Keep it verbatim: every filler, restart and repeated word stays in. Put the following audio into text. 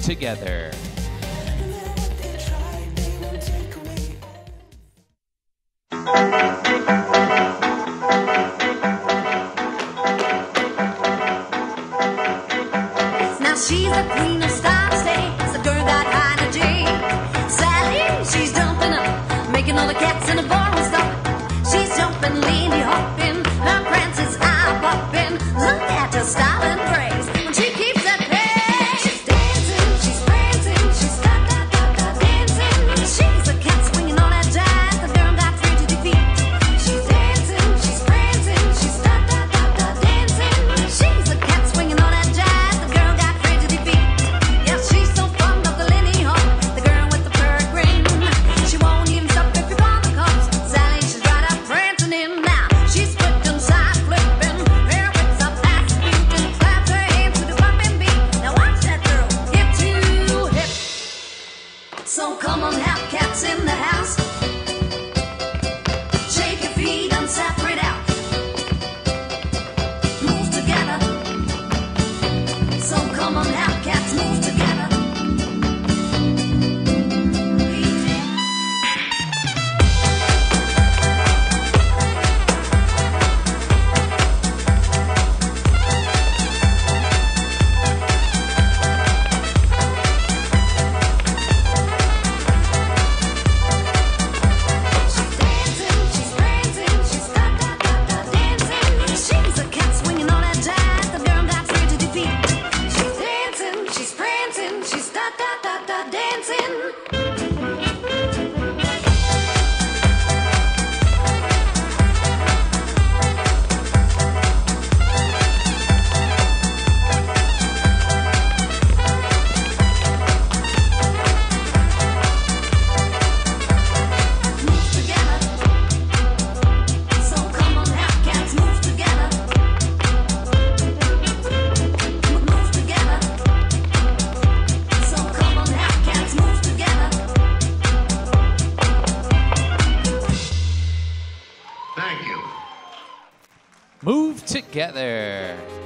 Together. Now she's the queen of style, stays, the girl got high energy. Sally, she's jumping up, making all the cats in the bar will stop. She's jumping, leaning, hopping, her prances eye popping. Look at her style and grace when she keeps that pace. She's dancing, she's prancing, she's da da da da dancing. She's a cat swinging on that jazz, the girl got free to defeat. She's dancing, she's prancing, she's da da da da dancing. She's a cat swinging on that jazz, the girl got free to defeat. Yeah, she's so fond of the Lindy Hop, the girl with the peregrine. She won't even stop if your father comes. Sally, she's right up prancing in now. She's flipping, side flipping, her wits up, ass beating, claps her hands to the bumping beat. Now watch that girl, hip to hip. So come on, have cats in the house. Shake your feet and separate out. Move together. So come on, have cats, move together. She's dancing, she's prancing, she's da da da da dancing. She's a cat swinging on that jazz, the girl got free to defeat. She's dancing, she's prancing, she's da da da da dancing. Move together. So come on, have cats, move together. Move together. So come on, have cats, move together. Thank you. Move Together.